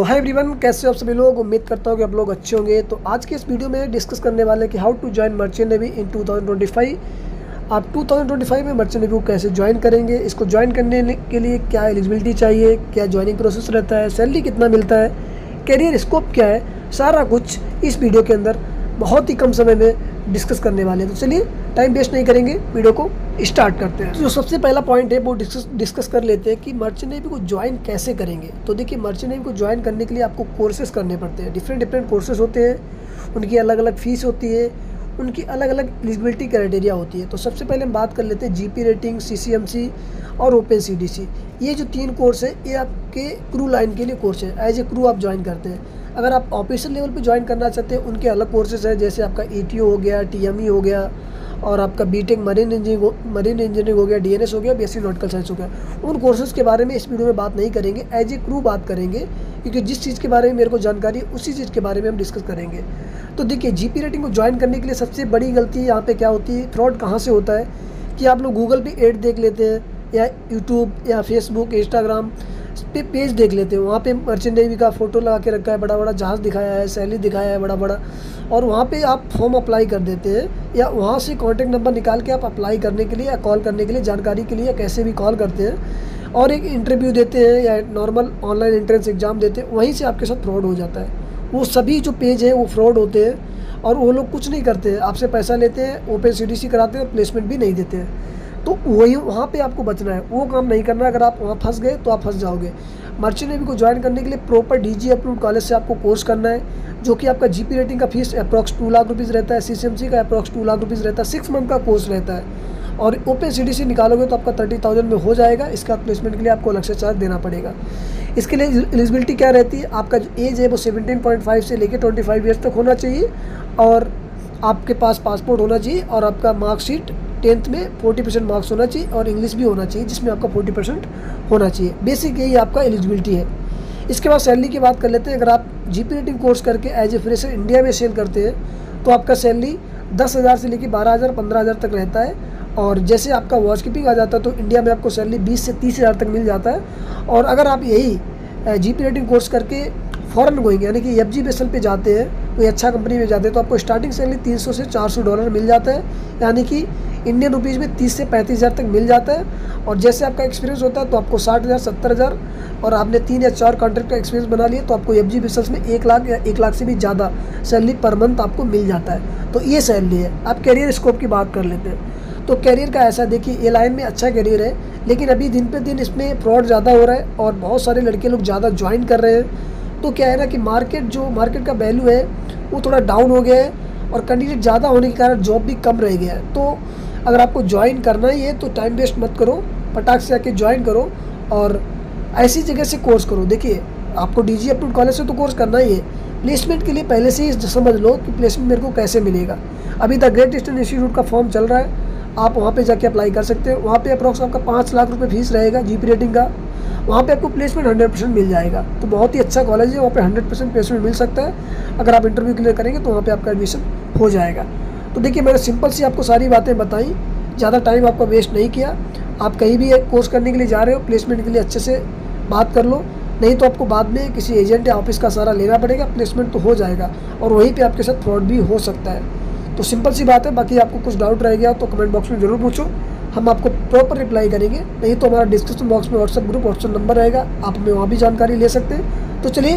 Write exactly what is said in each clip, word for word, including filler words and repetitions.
Hi everyone, कैसे हो आप सभी लोग। उम्मीद करता हूँ कि आप लोग अच्छे होंगे। तो आज के इस वीडियो में डिस्कस करने वाले हैं कि how to join merchant navy in two thousand twenty five. आप टू थाउजेंड ट्वेंटी फाइव में मर्चेंट नेवी को कैसे ज्वाइन करेंगे, इसको ज्वाइन करने के लिए क्या एलिजिबिलिटी चाहिए, क्या ज्वाइनिंग प्रोसेस रहता है, सैलरी कितना मिलता है, कैरियर स्कोप क्या है, सारा कुछ इस वीडियो के अंदर बहुत ही कम समय में डिस्कस करने वाले हैं। तो चलिए टाइम वेस्ट नहीं करेंगे, वीडियो को स्टार्ट करते हैं। जो सबसे पहला पॉइंट है वो डिस्कस डिस्कस कर लेते हैं कि मर्चेंट नेवी को ज्वाइन कैसे करेंगे। तो देखिए, मर्चेंट नेवी को ज्वाइन करने के लिए आपको कोर्सेज करने पड़ते हैं। डिफरेंट डिफरेंट कोर्सेज होते हैं, उनकी अलग अलग फीस होती है, उनकी अलग अलग एलिजिबिलिटी क्राइटेरिया होती है। तो सबसे पहले हम बात कर लेते हैं जीपी रेटिंग, सीसीएमसी और ओपन सीडीसी। ये जो तीन कोर्स है ये आपके क्रू लाइन के लिए कोर्स है। एज ए क्रू आप ज्वाइन करते हैं। अगर आप ऑफिसर लेवल पे ज्वाइन करना चाहते हैं, उनके अलग कोर्सेज हैं, जैसे आपका ईटीओ हो गया, टीएमई हो गया, और आपका BTech marine engineering marine engineering हो गया, डीएनएस हो गया, बीएससी नॉटिकल साइंस हो गया। उन कोर्सेज के बारे में इस वीडियो में बात नहीं करेंगे, एज ए क्रू बात करेंगे, क्योंकि जिस चीज़ के बारे में मेरे को जानकारी है उसी चीज़ के बारे में हम डिस्कस करेंगे। तो देखिए, जीपी रेटिंग को ज्वाइन करने के लिए सबसे बड़ी गलती यहाँ पे क्या होती है, फ्रॉड कहाँ से होता है कि आप लोग गूगल पे ऐड देख लेते हैं, या यूट्यूब या फेसबुक इंस्टाग्राम पे पेज देख लेते हैं। वहाँ पे मर्चेंट नेवी का फ़ोटो लगा के रखा है, बड़ा बड़ा जहाज़ दिखाया है, सैलरी दिखाया है बड़ा बड़ा, और वहाँ पे आप फॉर्म अप्लाई कर देते हैं, या वहाँ से कॉन्टैक्ट नंबर निकाल के आप अप्लाई करने के लिए या कॉल करने के लिए, जानकारी के लिए या कैसे भी कॉल करते हैं, और एक इंटरव्यू देते हैं या नॉर्मल ऑनलाइन एंट्रेंस एग्ज़ाम देते हैं। वहीं से आपके साथ फ्रॉड हो जाता है। वो सभी जो पेज है वो फ्रॉड होते हैं, और वो लोग कुछ नहीं करते हैं, आपसे पैसा लेते हैं, ओपन सीडीसी कराते हैं और प्लेसमेंट भी नहीं देते हैं। तो वही वहाँ पे आपको बचना है, वो काम नहीं करना। अगर आप वहाँ फंस गए तो आप फंस जाओगे। मर्चेंट नेवी को ज्वाइन करने के लिए प्रॉपर डीजी अप्रूव्ड कॉलेज से आपको कोर्स करना है, जो कि आपका जीपी रेटिंग का fees approx two lakh rupees रहता है, सीसीएमसी का अप्रॉक्स टू लाख रुपीज़ रहता है, सिक्स मंथ का कोर्स रहता है, और ओपन सीडीसी निकालोगे तो आपका थर्टी थाउजेंड में हो जाएगा। इसका प्लेसमेंट के लिए आपको अलग से चार्ज देना पड़ेगा। इसके लिए एलिजिबिलिटी क्या रहती है, आपका जो एज है वो सेवनटीन पॉइंट फाइव से लेकर ट्वेंटी फाइव ईयर्स तक होना चाहिए, और आपके पास पासपोर्ट होना चाहिए, और आपका मार्कशीट टेंथ में फोर्टी परसेंट मार्क्स होना चाहिए, और इंग्लिश भी होना चाहिए जिसमें आपका फोर्टी परसेंट होना चाहिए। बेसिक यही आपका एलिजिबिलिटी है। इसके बाद सैलरी की बात कर लेते हैं। अगर आप जीपी रेटिंग कोर्स करके एज ए फ्रेशर इंडिया में सेल करते हैं तो आपका सैलरी दस हज़ार से लेकर बारह हज़ार पंद्रह हज़ार तक रहता है, और जैसे आपका वॉच कीपिंग आ जाता है तो इंडिया में आपको सैलरी बीस से तीस हज़ार तक मिल जाता है। और अगर आप यही जीपी रेटिंग कोर्स करके फॉरेन गोइंग यानी कि एफजी बेसल पे जाते हैं, कोई अच्छा कंपनी में जाते हैं, तो आपको स्टार्टिंग सैलरी तीन सौ से चार सौ डॉलर मिल जाता है, यानी कि इंडियन रुपीज़ में तीस से पैंतीस हज़ार तक मिल जाता है। और जैसे आपका एक्सपीरियंस होता है तो आपको साठ हज़ार सत्तर हज़ार और आपने तीन या चार कॉन्ट्रैक्ट का एक्सपीरियंस बना लिया तो आपको एफजी बेसल्स में एक लाख या एक लाख से भी ज़्यादा सैलरी पर मंथ आपको मिल जाता है। तो ये सैलरी है। आप कैरियर स्कोप की बात कर लेते हैं। तो कैरियर का ऐसा देखिए, ये लाइन में अच्छा कैरियर है, लेकिन अभी दिन पे दिन इसमें फ्रॉड ज़्यादा हो रहा है और बहुत सारे लड़के लोग ज़्यादा ज्वाइन कर रहे हैं। तो क्या है ना कि मार्केट जो मार्केट का वैल्यू है वो थोड़ा डाउन हो गया है, और कैंडिडेट ज़्यादा होने के कारण जॉब भी कम रह गया है। तो अगर आपको ज्वाइन करना ही है तो टाइम वेस्ट मत करो, पटाख से आके ज्वाइन करो और ऐसी जगह से कोर्स करो। देखिए, आपको डीजी अप्रूव्ड कॉलेज से तो कोर्स करना ही है। प्लेसमेंट के लिए पहले से ही समझ लो कि प्लेसमेंट मेरे को कैसे मिलेगा। अभी द ग्रेट ईस्टर्न इंस्टीट्यूट का फॉर्म चल रहा है, आप वहाँ पे जाके अप्लाई कर सकते हो। वहाँ पे अप्रॉक्स आपका पाँच लाख रुपये फीस रहेगा जीपी रेटिंग का। वहाँ पे आपको प्लेसमेंट हंड्रेड परसेंट मिल जाएगा। तो बहुत ही अच्छा कॉलेज है, वहाँ पे हंड्रेड परसेंट प्लेसमेंट मिल सकता है। अगर आप इंटरव्यू क्लियर करेंगे तो वहाँ पे आपका एडमिशन हो जाएगा। तो देखिए, मैंने सिंपल सी आपको सारी बातें बताई, ज़्यादा टाइम आपका वेस्ट नहीं किया। आप कहीं भी एक कोर्स करने के लिए जा रहे हो, प्लेसमेंट के लिए अच्छे से बात कर लो, नहीं तो आपको बाद में किसी एजेंट या ऑफिस का सहारा लेना पड़ेगा। प्लेसमेंट तो हो जाएगा और वहीं पे आपके साथ फ्रॉड भी हो सकता है। तो सिंपल सी बात है। बाकी आपको कुछ डाउट रह गया तो कमेंट बॉक्स में ज़रूर पूछो, हम आपको प्रॉपर रिप्लाई करेंगे। नहीं तो हमारा डिस्क्रिप्शन बॉक्स में व्हाट्सएप ग्रुप व्हाट्सएप नंबर रहेगा, आप हमें वहाँ भी जानकारी ले सकते हैं। तो चलिए,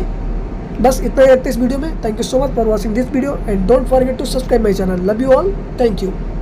बस इतना ही रखते हैं इस वीडियो में। Thank you so much for watching this video and don't forget to subscribe my channel. Love you all, thank you.